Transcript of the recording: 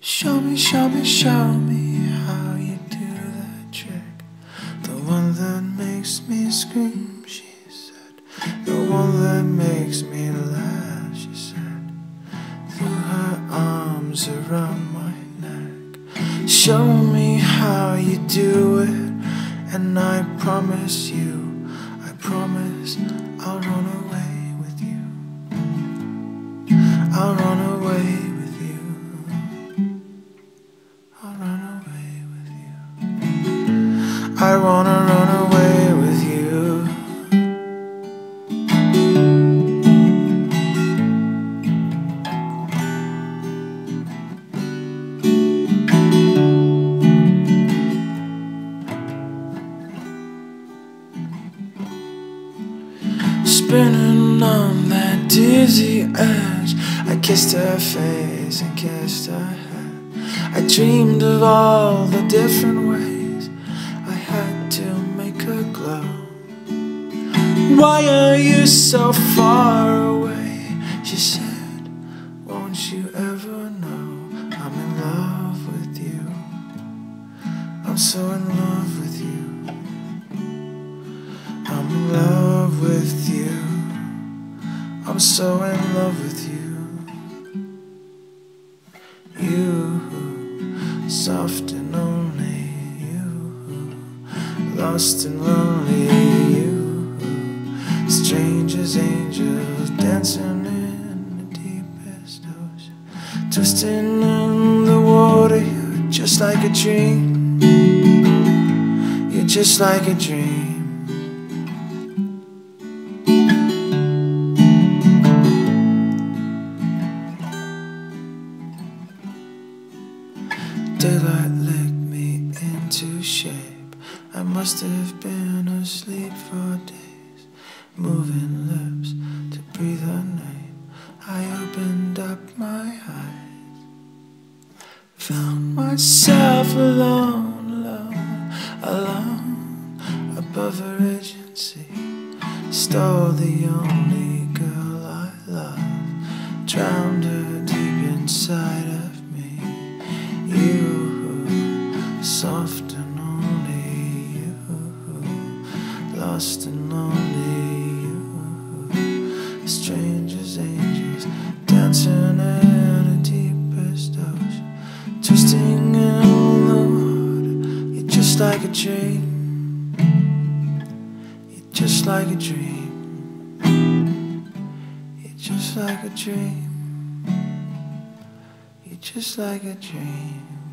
Show me how you do that trick. The one that makes me scream, she said. The one that makes me laugh, she said. Threw her arms around my neck. Show me how you do it, and I promise I'll run away with you. I'll run away with you. I'll run away with you. I wanna run away with you. Spinning on that dizzy edge, I kissed her face and kissed her head. I dreamed of all the different ways I had to make her glow. Why are you so far away? She said, won't you ever know I'm in love with you? I'm so in love with you. I'm in love with you. I'm so in love with you. You, soft and only you, lost and lonely you, strange as angels dancing in the deepest ocean, twisting in the water. You're just like a dream. You're just like a dream. Daylight licked me into shape. I must have been asleep for days, moving lips to breathe her name. I opened up my eyes, found myself alone, above a regency. Stole the only girl I loved, drowned her deep inside of me. You, soft and only you, lost and lonely you, strange as angels dancing in the deepest ocean, twisting in the water. You're just like a dream. You're just like a dream. You're just like a dream. You're just like a dream.